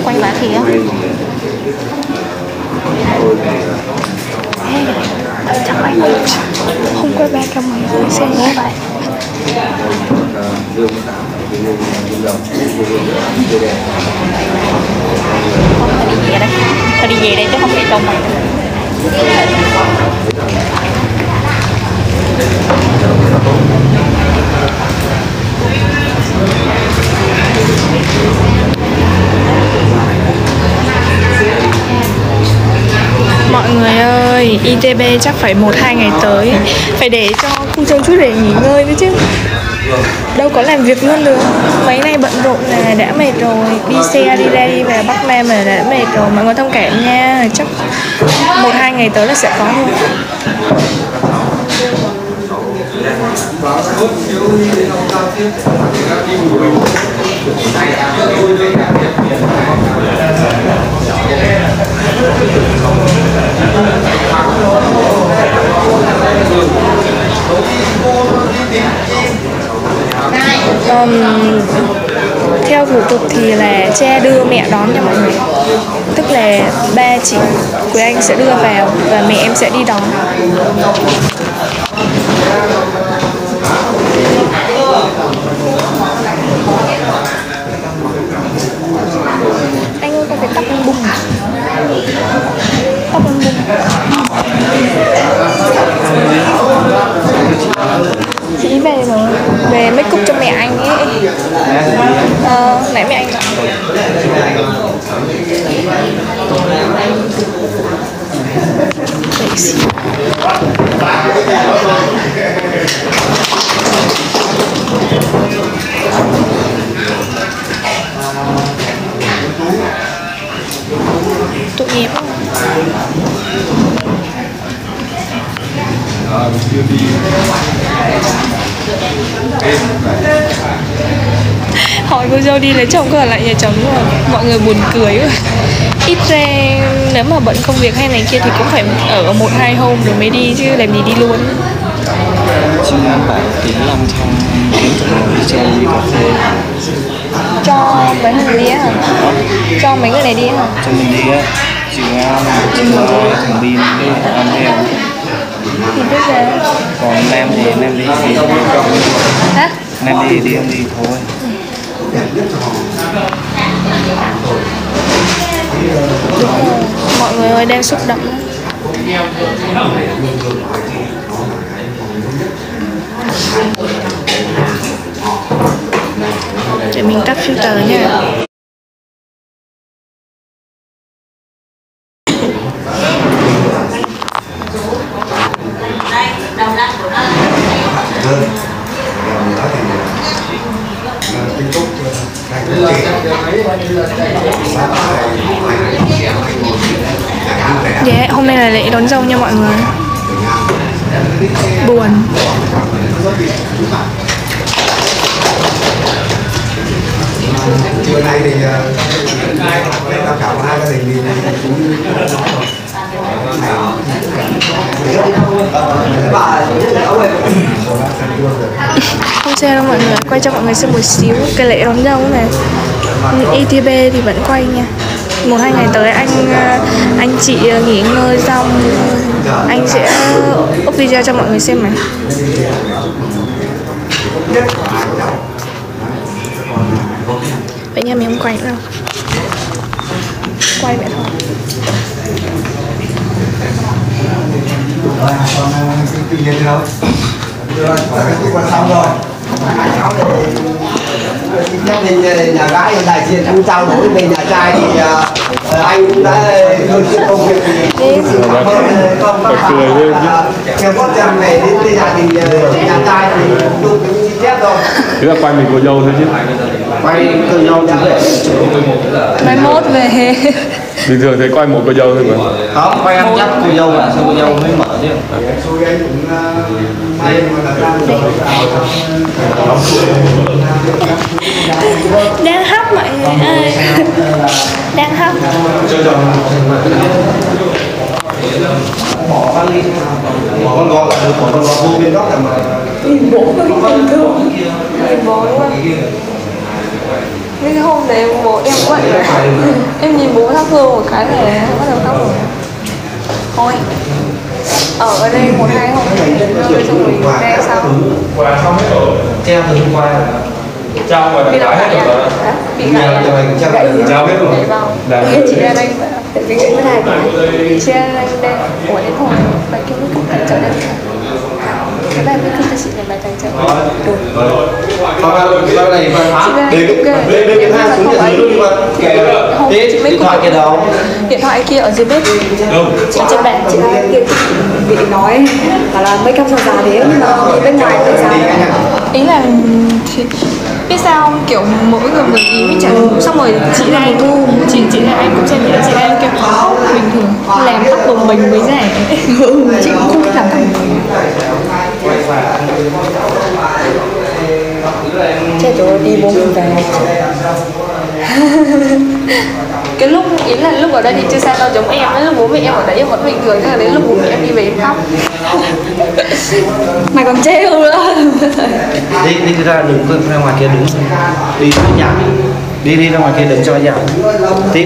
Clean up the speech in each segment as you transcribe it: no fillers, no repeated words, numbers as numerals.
quanh lá khía. Chắc phải không có 310 xe nữa vậy. Không phải đi về đây, phải đi về đây chứ không phải trong này. Mọi người ơi, ITB chắc phải 1-2 ngày tới. Phải để cho khu trông chút để nghỉ ngơi nữa chứ. Đâu có làm việc luôn được. Mấy nay bận rộn là đã mệt rồi. Đi xe đi ra đi về Bắc Nam là đã mệt rồi. Mọi người thông cảm nha. Chắc 1-2 ngày tới là sẽ có thôi. Theo thủ tục thì là cha đưa mẹ đón nha mọi người. Tức là ba chị Quế Anh sẽ đưa vào và mẹ em sẽ đi đón. Anh ơi, con phải tóc anh bung. Tóc anh bung. Chị về rồi. Về make up cho mẹ anh ấy. Nãy mẹ anh gọi. Tội nghiệp. Hỏi cô dâu đi lấy chồng có ở lại nhà chồng rồi. Mọi người buồn cười quá. Ít ra nếu mà bận công việc hay này kia thì cũng phải ở 1-2 hôm rồi mới đi chứ làm gì đi luôn. Chị em bảo tí làm trong đến chỗ nào đi chơi đi cà phê. Cho mấy người đi á hả? Cho mấy người này đi hả? Cho mình đi á. Chị Nga, chị Nga, thằng Bin với anh em. Thì biết rồi. Còn em thì em đi thì hả? em đi em đi thôi. Mọi người ơi, đang xúc động. Để mình tắt filter nha. Dạ, hôm nay là lễ đón dâu nha mọi người. Buồn. Bữa nay thì tham khảo hai gia đình thì không xe đâu mọi người, quay cho mọi người xem một xíu cái lễ đón dâu này. ITB thì vẫn quay nha. 1-2 ngày tới anh chị nghỉ ngơi xong anh sẽ up video cho mọi người xem này. Vậy nha, mình không quay nữa đâu. Quay vậy thôi. tự nhiên thế đâu? Rồi, xong rồi. Nhất định nhà gái đại diện cũng trao đổi về nhà trai thì anh cũng đã hơn sự công việc thì con bác theo có chồng về đến gia đình nhà trai thì luôn cũng xin phép rồi. Thế là quay mình cô dâu thôi chứ. Quay cô dâu chứ về. Mai mốt về. Bình thường thấy quay một cô dâu thôi mà. Không, quay ăn chắc cô dâu là sao cô dâu mới mở chứ. Đang hấp mọi người ơi. Đang hấp. Bỏ con gò lại được, bỏ con gò vô bên góc là mà. Bố ơi, tình thương. Bố quá. Cái hôm đấy bố em quậy rồi. Em nhìn bố thắp hương một cái này bắt đầu khóc rồi. Thôi ở đây 1-2 hôm rồi xong mình nghe xong. Quà xong hết rồi. Treo từ hôm qua rồi. Trao mà Bị đã hết rồi đó. Bị gãy à? Trao hết rồi. Là Em chị ra đây tại vì cái này chị ra đây ủa đến hồi bài kia mới cục tài trợ đây. Cái bài mới cục cho chị là bài tài trợ. Cái này đưa cái than xuống nhà dưới luôn mà. Thế điện thoại kia đâu? Điện thoại kia ở dưới bếp. Chị trên bàn chị kia bị nói bảo là make up sao già thế nhưng mà bên ngoài tại sao? Ý là thì, biết sao không? Kiểu mỗi người một ý mới chẳng xong rồi chị ra chị ra anh cũng xem chị ra kiểu bình thường làm tóc của mình mới rẻ. Chị cũng không thích làm tóc. Chết rồi đi bố mình về. Cái lúc ý là lúc ở đây thì chưa sao đâu giống em ấy, lúc bố mẹ em ở đấy em vẫn bình thường, nhưng mà đến lúc bố mẹ em đi về em khóc. Mày còn trêu nữa. Đi ra đừng ra ngoài kia đứng. Đi ra nhà. Đi ra ngoài kia đừng cho nhà. Tiếp.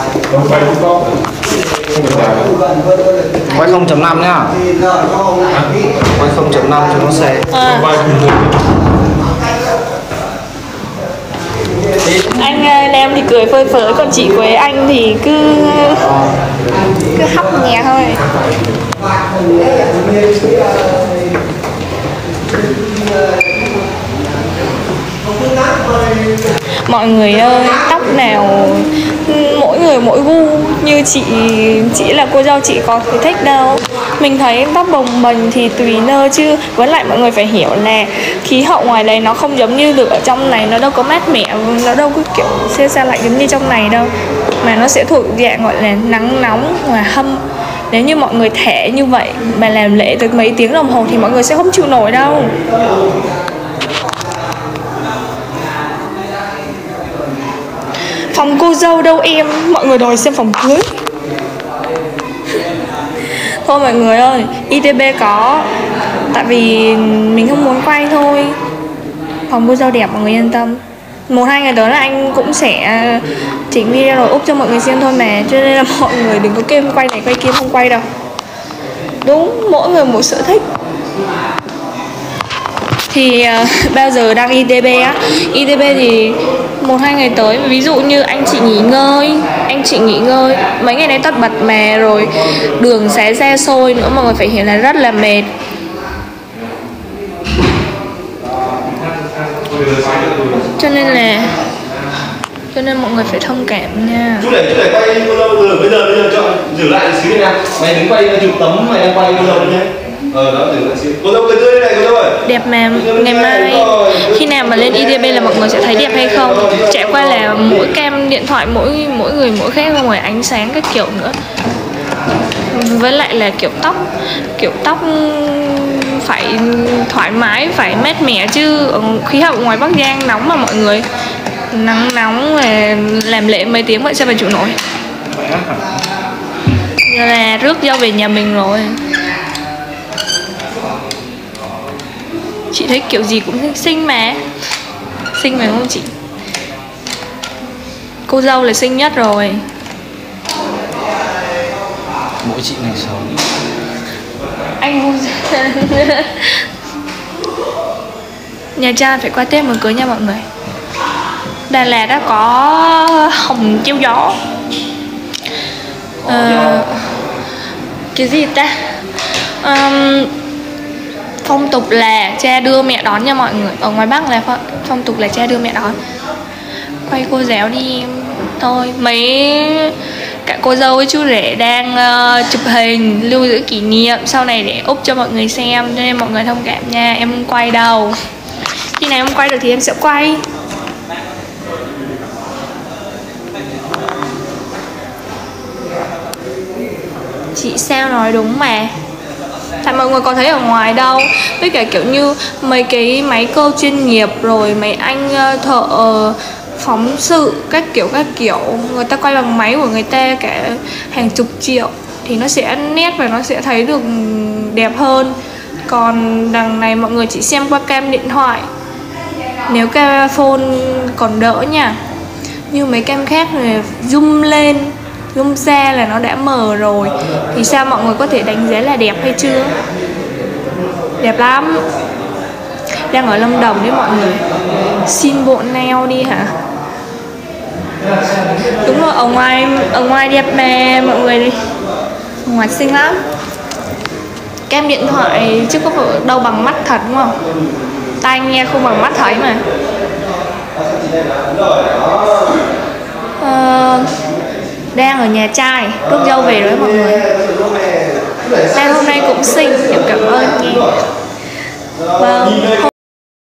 Quay 0.5 nhá. Quay 0.5 cho nó xe. Anh Lem thì cười phơi phới, còn chị Quế Anh thì cứ hóc nhẹ thôi. Mọi người ơi, tóc nào mỗi người mỗi gu, như chị là cô dâu chị có cái thích đâu. Mình thấy tóc bồng bềnh thì tùy nơi chứ. Với lại mọi người phải hiểu là khí hậu ngoài đây nó không giống như được ở trong này, nó đâu có mát mẻ, nó đâu có kiểu se se lạnh giống như trong này đâu, mà nó sẽ thuộc dạng gọi là nắng nóng và hâm. Nếu như mọi người thẻ như vậy mà làm lễ tới mấy tiếng đồng hồ thì mọi người sẽ không chịu nổi đâu. Phòng cô dâu đâu em, mọi người đòi xem phòng cưới. Thôi mọi người ơi, ITB có, tại vì mình không muốn quay thôi. Phòng cô dâu đẹp mọi người yên tâm. 1-2 ngày tới là anh cũng sẽ chỉnh video rồi up cho mọi người xem thôi mà. Cho nên là mọi người đừng có kêu quay này quay kia, không quay đâu. Đúng, mỗi người một sở thích. Thì bao giờ đăng ITB á, ITB thì 1-2 ngày tới, ví dụ như anh chị nghỉ ngơi mấy ngày nay tất bật mà, rồi đường xé xe xôi nữa, mọi người phải hiểu là rất là mệt. Cho nên mọi người phải thông cảm nha. Chú để quay bây giờ cho giữ lại xíu nha. Mày đứng quay chụp tấm mày đang quay bây giờ nhé. Đó giữ lại xíu. Cô dâu cười tươi này cô dâu ơi. Đẹp mà, ngày mai khi nào mà lên ITB là mọi người sẽ thấy đẹp hay không. Trải qua là mỗi cam điện thoại mỗi người mỗi khác, không phải ánh sáng các kiểu nữa. Với lại là kiểu tóc phải thoải mái, phải mát mẻ chứ. Khí hậu ngoài Bắc Giang nóng mà mọi người, nắng nóng mà làm lễ mấy tiếng vậy sao mà chịu nổi. Giờ là rước dâu về nhà mình rồi. Chị thấy kiểu gì cũng xinh mà đúng không chị? Cô dâu là xinh nhất rồi. Mỗi chị này xấu. Anh Nha Trang phải qua Tết mới cưới nha mọi người. Đà Lạt đã có hồng chiêu gió. Cái gì ta? Phong tục là cha đưa mẹ đón nha mọi người. Ở ngoài Bắc là phong tục là cha đưa mẹ đón. Quay cô giáo đi em. Thôi cả cô dâu với chú rể đang chụp hình lưu giữ kỷ niệm sau này để up cho mọi người xem, cho nên mọi người thông cảm nha. Em không quay đâu, khi nào em quay được thì em sẽ quay. Chị sao nói đúng mà. Tại mọi người có thấy ở ngoài đâu. Với cả kiểu như mấy cái máy cơ chuyên nghiệp, rồi mấy anh thợ phóng sự các kiểu người ta quay bằng máy của người ta cả hàng chục triệu thì nó sẽ nét và nó sẽ thấy được đẹp hơn. Còn đằng này mọi người chỉ xem qua cam điện thoại. Nếu cái phone còn đỡ nha, Như mấy kem khác này zoom lên, zoom xa là nó đã mờ rồi. Thì sao mọi người có thể đánh giá là đẹp hay chưa? Đẹp lắm. Đang ở Lâm Đồng đấy mọi người. Xin bộ nail đi hả? Đúng rồi, ở ngoài đẹp mà mọi người đi. Ở ngoài xinh lắm. Kem điện thoại chứ có phải đâu bằng mắt thật đúng không? Tai nghe không bằng mắt thấy mà. Đang ở nhà trai, rước dâu về rồi mọi người. Đang hôm nay cũng xinh, em cảm ơn nha. Vâng.